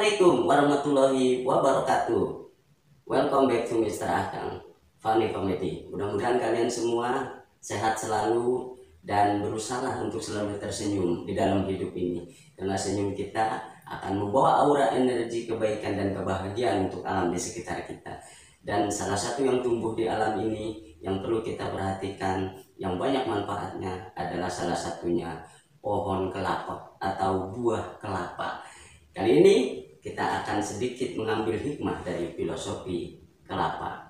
Assalamualaikum warahmatullahi wabarakatuh. Welcome back to Mr. Akang Funny Comedy. Mudah-mudahan kalian semua sehat selalu dan berusaha untuk selalu tersenyum di dalam hidup ini. Karena senyum kita akan membawa aura energi kebaikan dan kebahagiaan untuk alam di sekitar kita. Dan salah satu yang tumbuh di alam ini yang perlu kita perhatikan, yang banyak manfaatnya adalah salah satunya pohon kelapa atau buah kelapa. Kali ini kita akan sedikit mengambil hikmah dari filosofi kelapa.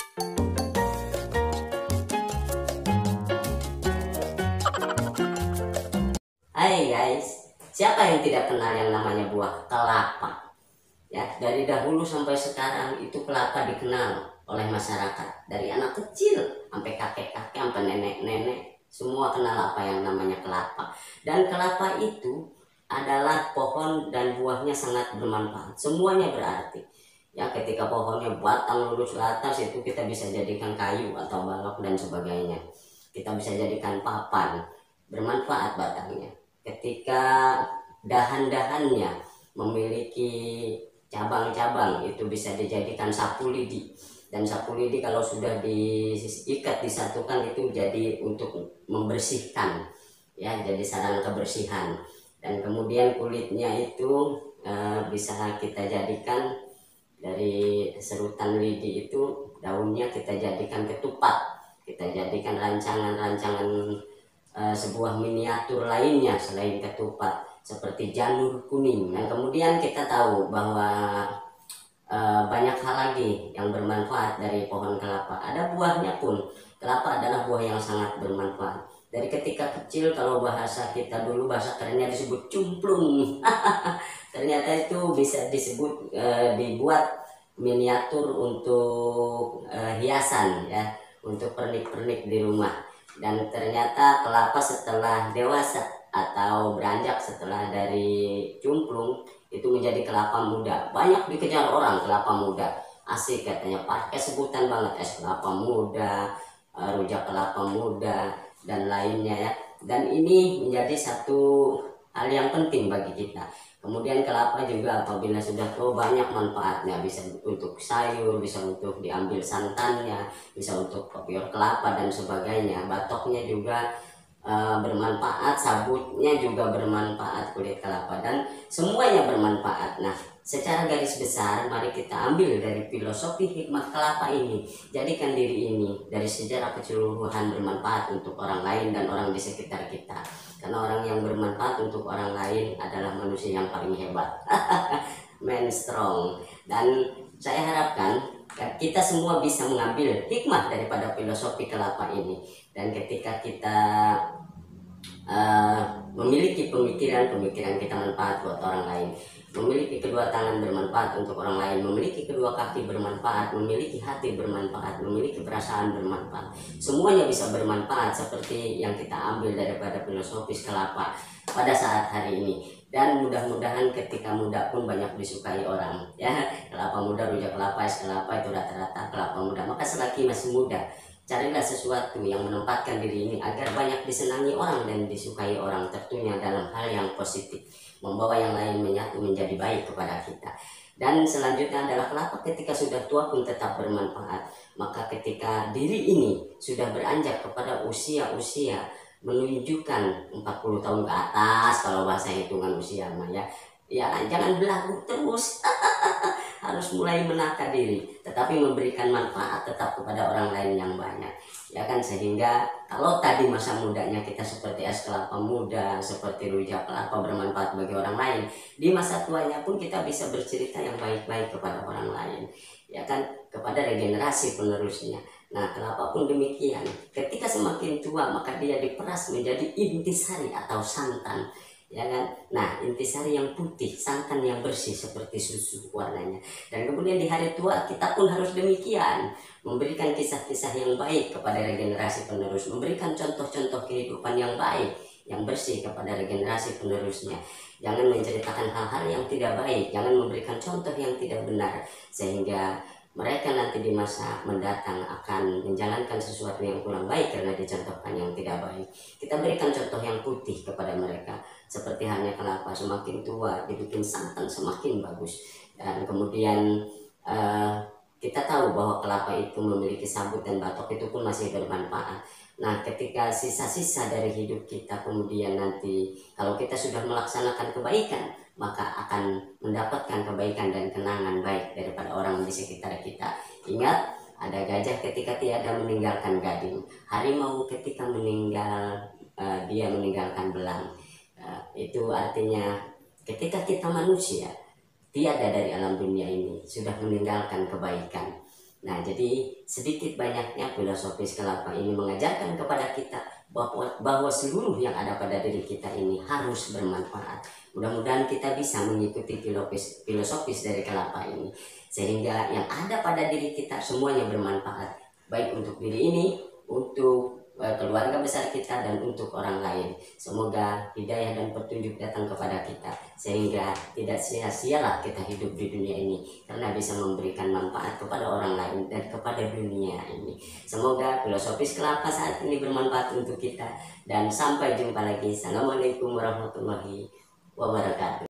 Hai guys, siapa yang tidak kenal yang namanya buah kelapa? Ya, dari dahulu sampai sekarang itu kelapa dikenal oleh masyarakat. Dari anak kecil sampai kakek-kakek sampai nenek-nenek, semua kenal apa yang namanya kelapa. Dan kelapa itu adalah pohon dan buahnya sangat bermanfaat. Semuanya berarti. Ya, ketika pohonnya batang lurus ke atas itu kita bisa jadikan kayu atau balok dan sebagainya. Kita bisa jadikan papan, bermanfaat batangnya. Ketika dahan-dahannya memiliki cabang-cabang itu bisa dijadikan sapu lidi. Dan sapu lidi kalau sudah diikat disatukan itu jadi untuk membersihkan, ya, jadi sarana kebersihan. Dan kemudian kulitnya itu bisa kita jadikan dari serutan lidi itu, daunnya kita jadikan ketupat, kita jadikan rancangan-rancangan sebuah miniatur lainnya selain ketupat seperti janur kuning. Dan kemudian kita tahu bahwa banyak hal lagi yang bermanfaat dari pohon kelapa. Ada buahnya pun. Kelapa adalah buah yang sangat bermanfaat. Dari ketika kecil, kalau bahasa kita dulu, bahasa kerennya disebut cumplung. Ternyata itu bisa disebut dibuat miniatur untuk hiasan, ya, untuk pernik-pernik di rumah. Dan ternyata kelapa setelah dewasa atau beranjak setelah dari cumplung itu menjadi kelapa muda. Banyak dikejar orang kelapa muda. Asik katanya, pakai sebutan banget, es kelapa muda, rujak kelapa muda, dan lainnya, ya. Dan ini menjadi satu hal yang penting bagi kita. Kemudian kelapa juga apabila sudah tua banyak manfaatnya, bisa untuk sayur, bisa untuk diambil santannya, bisa untuk kopior kelapa dan sebagainya. Batoknya juga bermanfaat, sabutnya juga bermanfaat, kulit kelapa, dan semuanya bermanfaat. Nah, secara garis besar mari kita ambil dari filosofi hikmah kelapa ini, jadikan diri ini dari sejarah keseluruhan bermanfaat untuk orang lain dan orang di sekitar kita. Karena orang yang bermanfaat untuk orang lain adalah manusia yang paling hebat. Man strong. Dan saya harapkan kita semua bisa mengambil hikmah daripada filosofi kelapa ini. Dan ketika kita memiliki pemikiran kita manfaat buat orang lain, memiliki kedua tangan bermanfaat untuk orang lain, memiliki kedua kaki bermanfaat, memiliki hati bermanfaat, memiliki perasaan bermanfaat, semuanya bisa bermanfaat seperti yang kita ambil daripada filosofis kelapa pada saat hari ini. Dan mudah-mudahan ketika muda pun banyak disukai orang, ya. Kelapa muda, rujak kelapa, es kelapa itu rata-rata kelapa muda. Maka selagi masih muda, carilah sesuatu yang menempatkan diri ini agar banyak disenangi orang dan disukai orang, tentunya dalam hal yang positif, membawa yang lain menyatu menjadi baik kepada kita. Dan selanjutnya adalah kelapa ketika sudah tua pun tetap bermanfaat. Maka ketika diri ini sudah beranjak kepada usia-usia menunjukkan 40 tahun ke atas, kalau bahasa hitungan usia mah, ya, jangan belagu terus. Harus mulai menata diri, tetapi memberikan manfaat tetap kepada orang lain yang banyak, ya kan. Sehingga kalau tadi masa mudanya kita seperti es kelapa muda, seperti rujak kelapa bermanfaat bagi orang lain, di masa tuanya pun kita bisa bercerita yang baik-baik kepada orang lain, ya kan, kepada regenerasi penerusnya. Nah, kelapa pun demikian. Ketika semakin tua maka dia diperas menjadi intisari atau santan, ya kan. Nah, intisari yang putih, santan yang bersih seperti susu warnanya. Dan kemudian di hari tua kita pun harus demikian, memberikan kisah-kisah yang baik kepada regenerasi penerus, memberikan contoh-contoh kehidupan yang baik, yang bersih kepada regenerasi penerusnya. Jangan menceritakan hal-hal yang tidak baik, jangan memberikan contoh yang tidak benar, sehingga mereka nanti di masa mendatang akan menjalankan sesuatu yang kurang baik karena dicontohkan yang tidak baik. Kita berikan contoh yang putih kepada mereka, seperti halnya kelapa, semakin tua dibikin santan semakin bagus. Dan kemudian kita tahu bahwa kelapa itu memiliki sabut dan batok itu pun masih bermanfaat. Nah, ketika sisa-sisa dari hidup kita kemudian nanti kalau kita sudah melaksanakan kebaikan, maka akan mendapatkan kebaikan dan kenangan baik daripada orang di sekitar kita. Ingat, ada gajah ketika tiada meninggalkan gading, harimau ketika meninggal dia meninggalkan belang. Itu artinya ketika kita manusia tiada dari alam dunia ini sudah meninggalkan kebaikan. Nah, jadi sedikit banyaknya filosofis kelapa ini mengajarkan kepada kita bahwa seluruh yang ada pada diri kita ini harus bermanfaat. Mudah-mudahan kita bisa mengikuti filosofis dari kelapa ini, sehingga yang ada pada diri kita semuanya bermanfaat, baik untuk diri ini, untuk keluarga besar kita, dan untuk orang lain. Semoga hidayah dan petunjuk datang kepada kita, sehingga tidak sia-sialah kita hidup di dunia ini, karena bisa memberikan manfaat kepada orang lain dan kepada dunia ini. Semoga filosofis kelapa saat ini bermanfaat untuk kita, dan sampai jumpa lagi. Assalamualaikum warahmatullahi wabarakatuh.